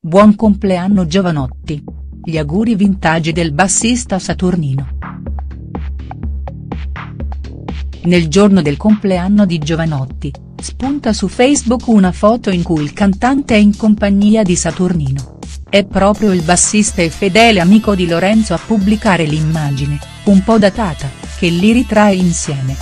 buon compleanno Jovanotti. Gli auguri vintage del bassista saturnino. Nel giorno del compleanno di Jovanotti, spunta su Facebook una foto in cui il cantante è in compagnia di Saturnino. È proprio il bassista e fedele amico di Lorenzo a pubblicare l'immagine, un po' datata, che li ritrae insieme.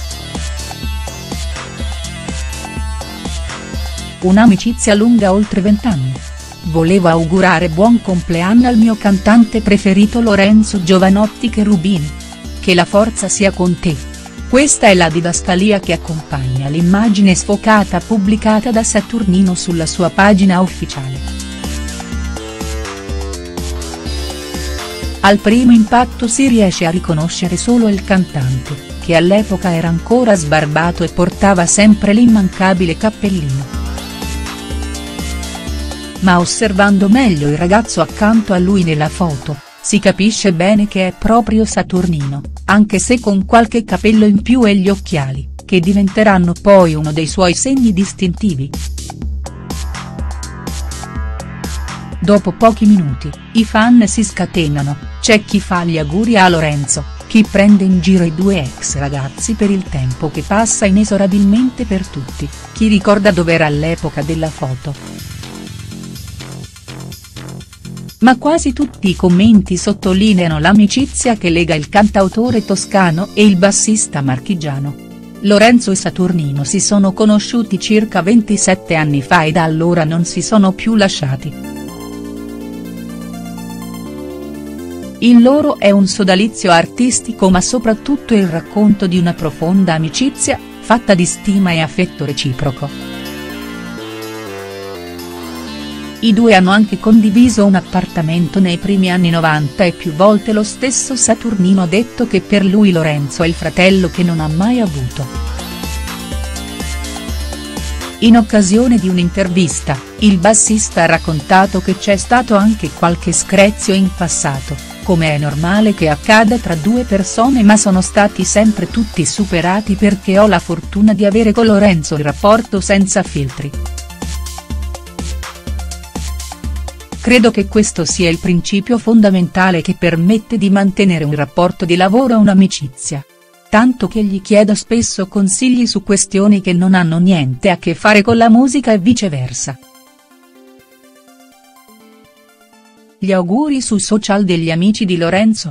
Un'amicizia lunga oltre 20 anni. Volevo augurare buon compleanno al mio cantante preferito Lorenzo Jovanotti Cherubini. Che la forza sia con te. Questa è la didascalia che accompagna l'immagine sfocata pubblicata da Saturnino sulla sua pagina ufficiale. Al primo impatto si riesce a riconoscere solo il cantante, che all'epoca era ancora sbarbato e portava sempre l'immancabile cappellino. Ma osservando meglio il ragazzo accanto a lui nella foto, si capisce bene che è proprio Saturnino, anche se con qualche capello in più e gli occhiali, che diventeranno poi uno dei suoi segni distintivi. Dopo pochi minuti, i fan si scatenano, c'è chi fa gli auguri a Lorenzo, chi prende in giro i due ex ragazzi per il tempo che passa inesorabilmente per tutti, chi ricorda dov'era all'epoca della foto. Ma quasi tutti i commenti sottolineano l'amicizia che lega il cantautore toscano e il bassista marchigiano. Lorenzo e Saturnino si sono conosciuti circa 27 anni fa e da allora non si sono più lasciati. Il loro è un sodalizio artistico ma soprattutto il racconto di una profonda amicizia, fatta di stima e affetto reciproco. I due hanno anche condiviso un appartamento nei primi anni 90 e più volte lo stesso Saturnino ha detto che per lui Lorenzo è il fratello che non ha mai avuto. In occasione di un'intervista, il bassista ha raccontato che c'è stato anche qualche screzio in passato, come è normale che accada tra due persone, ma sono stati sempre tutti superati perché ho la fortuna di avere con Lorenzo il rapporto senza filtri. Credo che questo sia il principio fondamentale che permette di mantenere un rapporto di lavoro e un'amicizia. Tanto che gli chiedo spesso consigli su questioni che non hanno niente a che fare con la musica e viceversa. Gli auguri sui social degli amici di Lorenzo.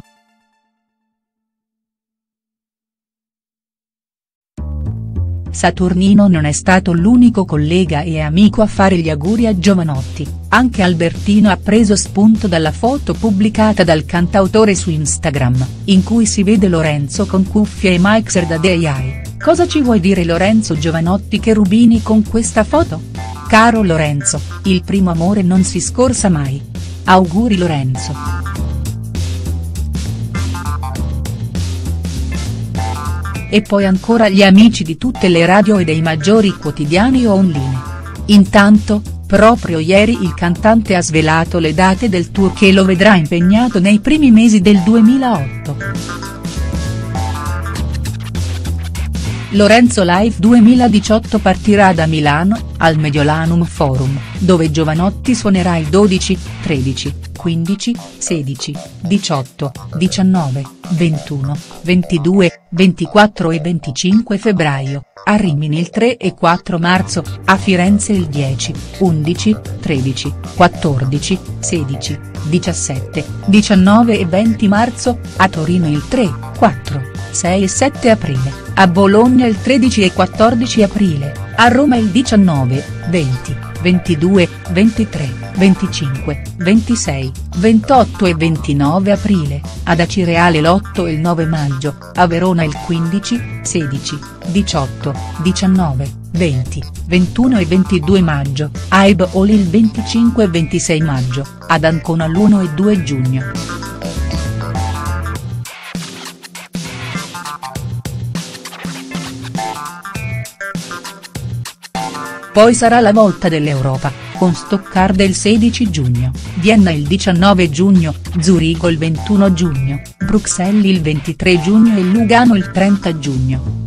Saturnino non è stato l'unico collega e amico a fare gli auguri a Jovanotti, anche Albertino ha preso spunto dalla foto pubblicata dal cantautore su Instagram, in cui si vede Lorenzo con cuffie e mixer da DJI. Cosa ci vuoi dire Lorenzo Jovanotti Cherubini con questa foto? Caro Lorenzo, il primo amore non si scorsa mai. Auguri Lorenzo. E poi ancora gli amici di tutte le radio e dei maggiori quotidiani online. Intanto, proprio ieri il cantante ha svelato le date del tour che lo vedrà impegnato nei primi mesi del 2008. Lorenzo Live 2018 partirà da Milano, al Mediolanum Forum, dove Jovanotti suonerà il 12, 13, 15, 16, 18, 19, 21, 22, 24 e 25 febbraio, a Rimini il 3 e 4 marzo, a Firenze il 10, 11, 13, 14, 16, 17, 19 e 20 marzo, a Torino il 3, 4, 6 e 7 aprile, a Bologna il 13 e 14 aprile, a Roma il 19, 20, 22, 23, 25, 26, 28 e 29 aprile, ad Acireale l'8 e il 9 maggio, a Verona il 15, 16, 18, 19, 20, 21 e 22 maggio, a Eboli il 25 e 26 maggio, ad Ancona l'1 e 2 giugno. Poi sarà la volta dell'Europa, con Stoccarda il 16 giugno, Vienna il 19 giugno, Zurigo il 21 giugno, Bruxelles il 23 giugno e Lugano il 30 giugno.